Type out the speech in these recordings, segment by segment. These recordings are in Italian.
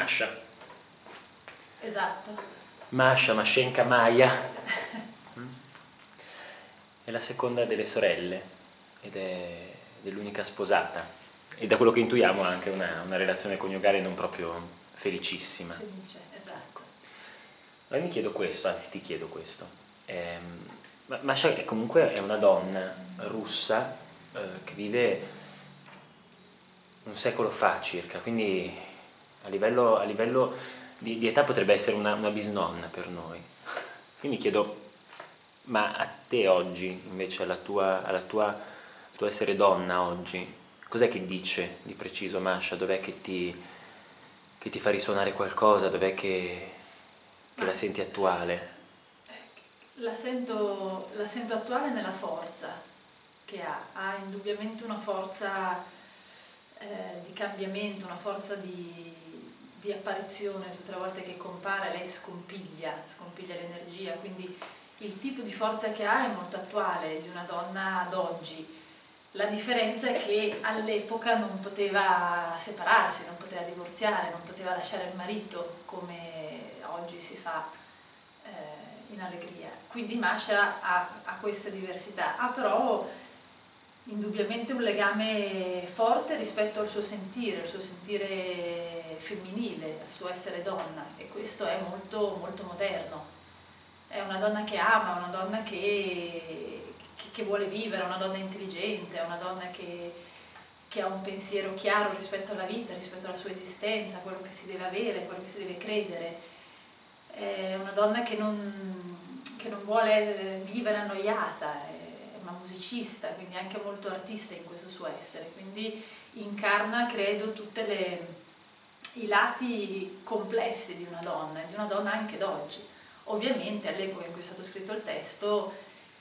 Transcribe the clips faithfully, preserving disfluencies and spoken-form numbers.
Masha. Esatto. Masha, Mashenka Maya. È la seconda delle sorelle ed è, ed è l'unica sposata. E da quello che intuiamo ha anche una, una relazione coniugale non proprio felicissima. Felice, esatto. Allora mi chiedo questo, anzi ti chiedo questo. Ehm, Masha è comunque è una donna russa eh, che vive un secolo fa circa, quindi a livello, a livello di, di età potrebbe essere una, una bisnonna per noi. Quindi mi chiedo, ma a te oggi, invece alla tua, alla tua, al tuo essere donna oggi, cos'è che dice di preciso Masha? Dov'è che ti, che ti fa risuonare qualcosa? Dov'è che, che la senti attuale? La sento, la sento attuale nella forza che ha, ha indubbiamente una forza eh, di cambiamento, una forza di, di apparizione. Tutte le volte che compare lei scompiglia, scompiglia l'energia, quindi il tipo di forza che ha è molto attuale, di una donna d'oggi. La differenza è che all'epoca non poteva separarsi, non poteva divorziare, non poteva lasciare il marito come oggi si fa eh, in allegria. Quindi Masha ha, ha questa diversità, ha però indubbiamente un legame forte rispetto al suo sentire, al suo sentire femminile, al suo essere donna, e questo è molto, molto moderno. È una donna che ama, una donna che, che, che vuole vivere, una donna intelligente, una donna che, che ha un pensiero chiaro rispetto alla vita, rispetto alla sua esistenza, quello che si deve avere, quello che si deve credere. È una donna che non, che non vuole vivere annoiata, è una musicista, quindi anche molto artista in questo suo essere, quindi incarna, credo, tutti i lati complessi di una donna, di una donna anche d'oggi. Ovviamente all'epoca in cui è stato scritto il testo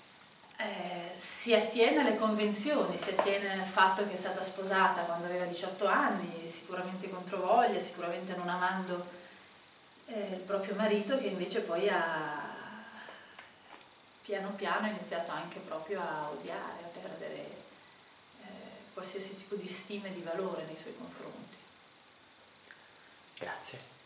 eh, si attiene alle convenzioni, si attiene al fatto che è stata sposata quando aveva diciotto anni, sicuramente controvoglia, sicuramente non amando eh, il proprio marito, che invece poi ha piano piano iniziato anche proprio a odiare, a perdere eh, qualsiasi tipo di stima e di valore nei suoi confronti. Grazie.